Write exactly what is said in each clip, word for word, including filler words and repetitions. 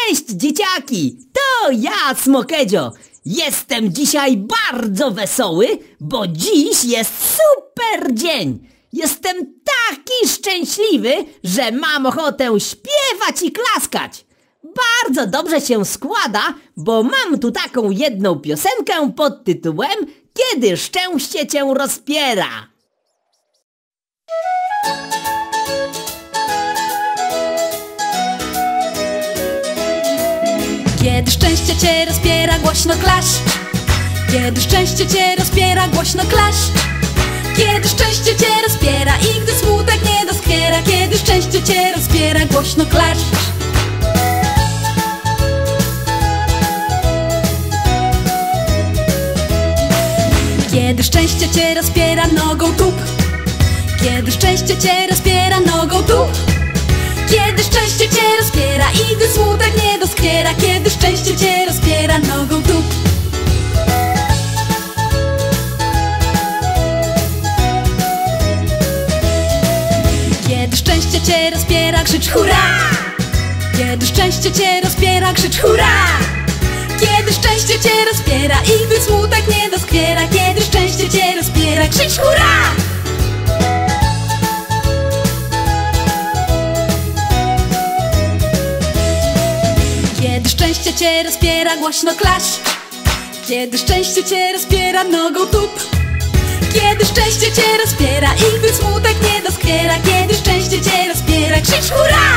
Cześć, dzieciaki! To ja, Smokedzio. Jestem dzisiaj bardzo wesoły, bo dziś jest super dzień. Jestem taki szczęśliwy, że mam ochotę śpiewać i klaskać. Bardzo dobrze się składa, bo mam tu taką jedną piosenkę pod tytułem Kiedy szczęście cię rozpiera. Kiedy szczęście cię rozpiera, głośno klasz. Kiedy szczęście cię rozpiera, głośno klasz. Kiedy szczęście cię rozpiera i gdy smutek nie doskwiera. Kiedy szczęście cię rozpiera, głośno klasz. Kiedy szczęście cię rozpiera, nogą tup. Kiedy szczęście cię rozpiera, nogą tup. Kiedy szczęście cię rozpiera i gdy smutek nie doskwiera. Kiedy szczęście cię rozpiera, nogą tup. Kiedy szczęście cię rozpiera, krzycz hurra! Kiedy szczęście cię rozpiera, krzycz hurra! Kiedy szczęście cię rozpiera i gdy smutek nie doskwiera. Kiedy szczęście cię rozpiera, krzycz hurra! Kiedy szczęście cię rozpiera, głośno klasz. Kiedy szczęście cię rozpiera, nogą tup. Kiedy szczęście cię rozpiera i gdy smutek nie doskwiera. Kiedy szczęście cię rozpiera, krzycz hurra!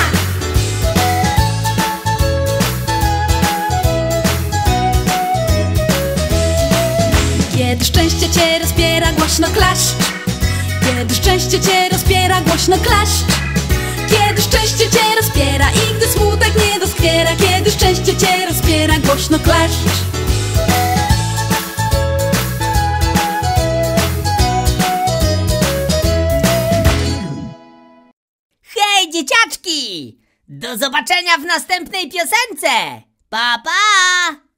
Kiedy szczęście cię rozpiera, głośno klasz. Kiedy szczęście cię rozpiera, głośno klasz. Kiedy szczęście cię rozpiera i gdy smutek nie doskwiera. Kiedy szczęście cię rozpiera, głośno klasz. Hej, dzieciaczki! Do zobaczenia w następnej piosence! Pa, pa!